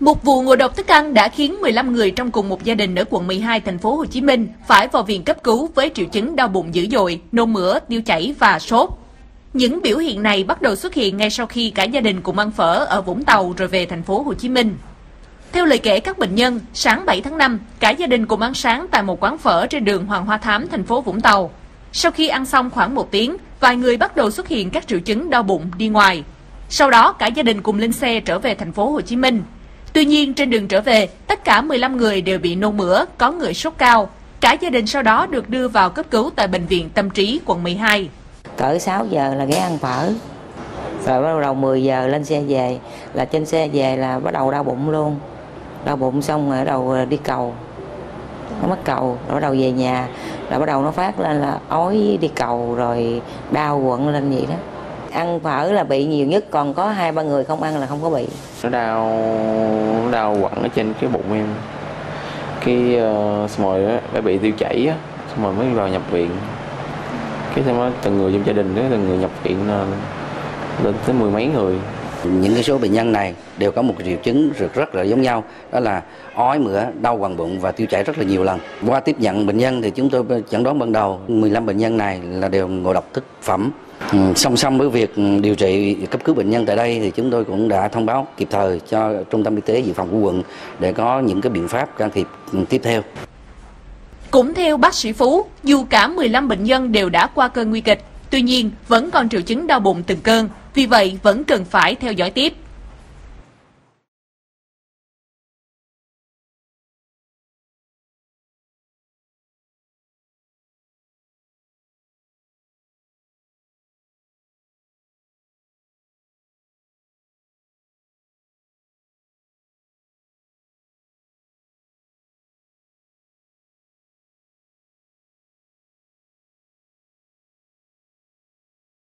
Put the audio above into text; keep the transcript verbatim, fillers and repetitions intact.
Một vụ ngộ độc thức ăn đã khiến mười lăm người trong cùng một gia đình ở quận mười hai thành phố Hồ Chí Minh phải vào viện cấp cứu với triệu chứng đau bụng dữ dội, nôn mửa, tiêu chảy và sốt. Những biểu hiện này bắt đầu xuất hiện ngay sau khi cả gia đình cùng ăn phở ở Vũng Tàu rồi về thành phố Hồ Chí Minh. Theo lời kể các bệnh nhân, sáng bảy tháng năm, cả gia đình cùng ăn sáng tại một quán phở trên đường Hoàng Hoa Thám, thành phố Vũng Tàu. Sau khi ăn xong khoảng một tiếng, vài người bắt đầu xuất hiện các triệu chứng đau bụng, đi ngoài. Sau đó, cả gia đình cùng lên xe trở về thành phố Hồ Chí Minh. Tuy nhiên, trên đường trở về, tất cả mười lăm người đều bị nôn mửa, có người sốt cao. Cả gia đình sau đó được đưa vào cấp cứu tại Bệnh viện Tâm Trí, quận mười hai. Cỡ sáu giờ là ghé ăn phở, rồi bắt đầu mười giờ lên xe về, là trên xe về là bắt đầu đau bụng luôn. Đau bụng xong rồi bắt đầu đi cầu, nó mất cầu, rồi bắt đầu về nhà, là bắt đầu nó phát lên là ói đi cầu, rồi đau quặn lên vậy đó. Ăn phở là bị nhiều nhất, còn có hai ba người không ăn là không có bị. Nó đau, nó đau quặn ở trên cái bụng em, cái uh, xong rồi đó, đã bị tiêu chảy á, xong rồi mới vào nhập viện. Cái xong đó, từng người trong gia đình đó, từng người nhập viện lên tới mười mấy người. Những cái số bệnh nhân này đều có một triệu chứng rất rất là giống nhau, đó là ói mửa, đau quặn bụng và tiêu chảy rất là nhiều lần. Qua tiếp nhận bệnh nhân thì chúng tôi chẩn đoán ban đầu mười lăm bệnh nhân này là đều ngộ độc thực phẩm. Ừ, song song với việc điều trị cấp cứu bệnh nhân tại đây thì chúng tôi cũng đã thông báo kịp thời cho Trung tâm Y tế Dự phòng của quận để có những cái biện pháp can thiệp tiếp theo. Cũng theo bác sĩ Phú, dù cả mười lăm bệnh nhân đều đã qua cơn nguy kịch, tuy nhiên vẫn còn triệu chứng đau bụng từng cơn, vì vậy vẫn cần phải theo dõi tiếp.